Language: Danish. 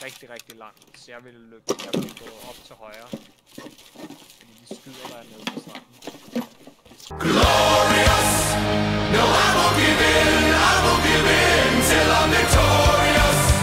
rigtig, rigtig langt. Så jeg vil gå op til højre. Fordi de skyder der nede på stranden.